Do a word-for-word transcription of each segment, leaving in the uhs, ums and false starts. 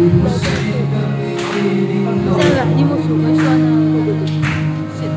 Kasi lah, di mo suka siya na sit.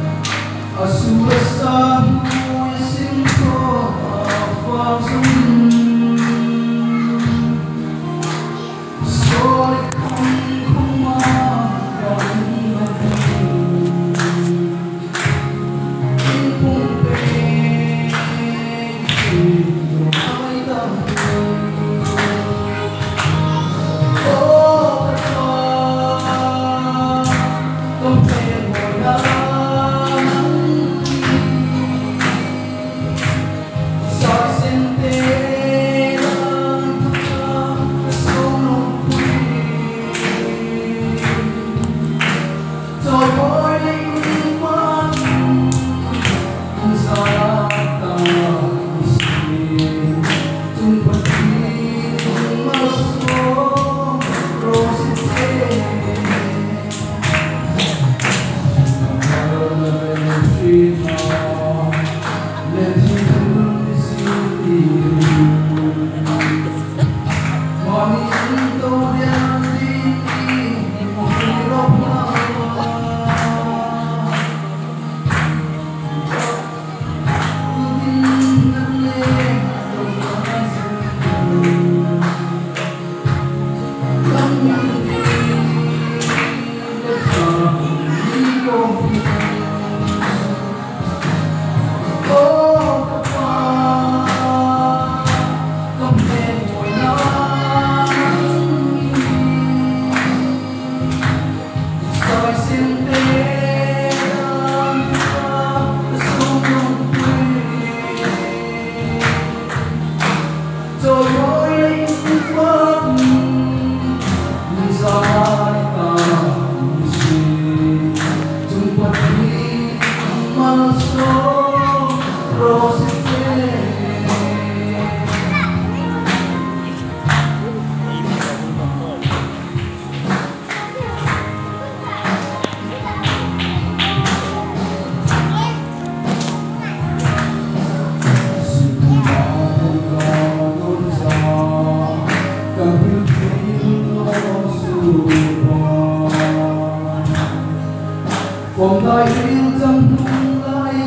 Vòng tay yêu dâm tung lại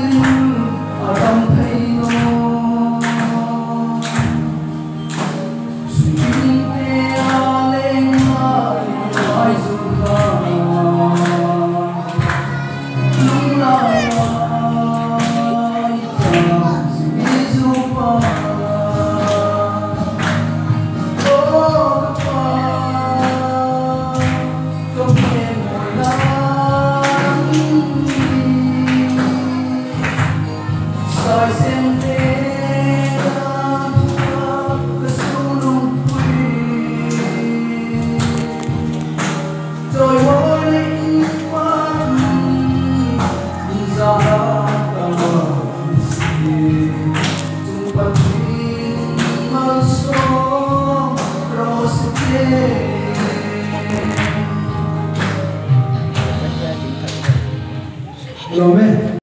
ở trong thấy nó suy nghĩ tê lên lại lại dù là lúc lại chẳng suy dù ba có ba không thể ngồi lại Sai sempre la tua sono qui Rồi mỗi linh quan ra ta si tu patrin ma so rosite Lo ves